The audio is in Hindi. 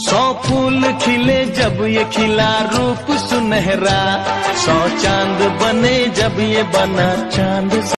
100 फूल खिले जब ये खिला रूप सुनहरा, 100 चांद बने जब ये बना चांद।